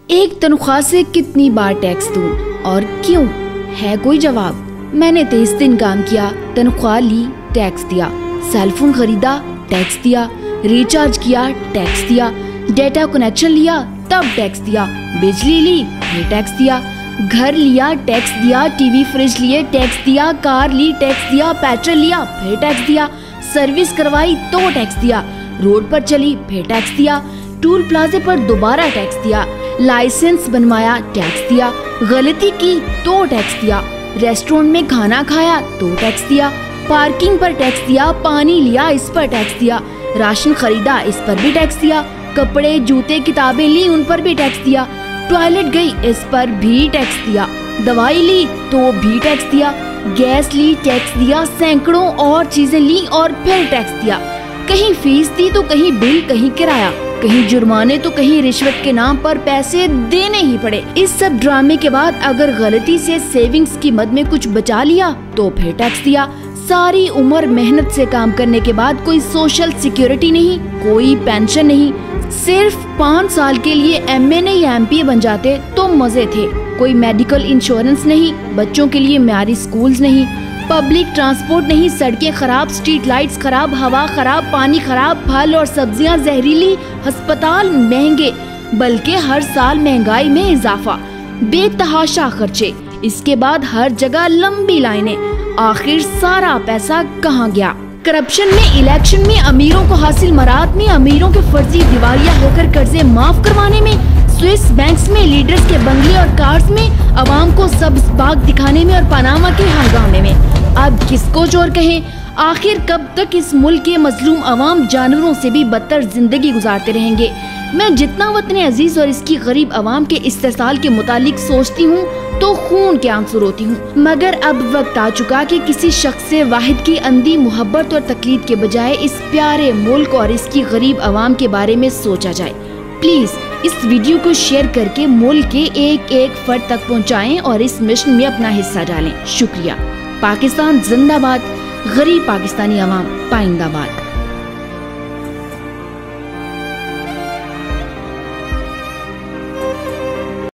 एक तनख्वाह से कितनी बार टैक्स दूं और क्यों? है कोई जवाब? मैंने 23 दिन काम किया, तनख्वाह ली, टैक्स दिया। सेलफोन खरीदा, टैक्स दिया। रिचार्ज किया, टैक्स दिया। डेटा कनेक्शन लिया, तब टैक्स दिया। बिजली ली, फिर टैक्स दिया। घर लिया, टैक्स दिया। टीवी फ्रिज लिए, टैक्स दिया। कार ली, टैक्स दिया। पेट्रोल लिया, फिर टैक्स दिया। सर्विस करवाई तो टैक्स दिया। रोड पर चली, फिर टैक्स दिया। टूल प्लाजे पर दोबारा टैक्स दिया। लाइसेंस बनवाया, टैक्स दिया। गलती की तो टैक्स दिया। रेस्टोरेंट में खाना खाया तो टैक्स दिया। पार्किंग पर टैक्स दिया। पानी लिया, इस पर टैक्स दिया। राशन खरीदा, इस पर भी टैक्स दिया। कपड़े, जूते, किताबें ली, उन पर भी टैक्स दिया। टॉयलेट गई, इस पर भी टैक्स दिया। दवाई ली तो भी टैक्स दिया। गैस ली, टैक्स दिया। सैकड़ों और चीजें ली और फिर टैक्स दिया। कहीं फीस दी तो कहीं बिल, कहीं किराया, कहीं जुर्माने तो कहीं रिश्वत के नाम पर पैसे देने ही पड़े। इस सब ड्रामे के बाद अगर गलती से सेविंग्स की मद में कुछ बचा लिया तो फिर टैक्स दिया। सारी उम्र मेहनत से काम करने के बाद कोई सोशल सिक्योरिटी नहीं, कोई पेंशन नहीं। सिर्फ 5 साल के लिए MA नहीं MP बन जाते तो मजे थे। कोई मेडिकल इंश्योरेंस नहीं, बच्चों के लिए म्यारी स्कूल्स नहीं, पब्लिक ट्रांसपोर्ट नहीं, सड़कें खराब, स्ट्रीट लाइट्स खराब, हवा खराब, पानी खराब, फल और सब्जियां जहरीली, अस्पताल महंगे, बल्कि हर साल महंगाई में इजाफा, बेतहाशा खर्चे। इसके बाद हर जगह लंबी लाइनें। आखिर सारा पैसा कहाँ गया? करप्शन में, इलेक्शन में, अमीरों को हासिल मराद में, अमीरों के फर्जी दिवालिया होकर कर्जे माफ करवाने में, स्विस बैंक्स में, लीडर्स के बंगले और कार्स में, अवाम को सब्ज बाग दिखाने में और पनामा के हंगामे में। अब किसको चोर कहें? आखिर कब तक इस मुल्क के मजलूम अवाम जानवरों से भी बदतर जिंदगी गुजारते रहेंगे? मैं जितना वतन अजीज और इसकी गरीब अवाम के इस्तेसाल के मुतालिक सोचती हूँ तो खून के आंसू रोती हूँ। मगर अब वक्त आ चुका कि किसी शख्स वाहिद की अंधी मोहब्बत और तकलीद के बजाय इस प्यारे मुल्क और इसकी गरीब अवाम के बारे में सोचा जाए। प्लीज इस वीडियो को शेयर करके मुल्क के एक एक फर्द तक पहुँचाएं और इस मिशन में अपना हिस्सा डालें। शुक्रिया। पाकिस्तान जिंदाबाद। गरीब पाकिस्तानी अवाम पाइंदाबाद।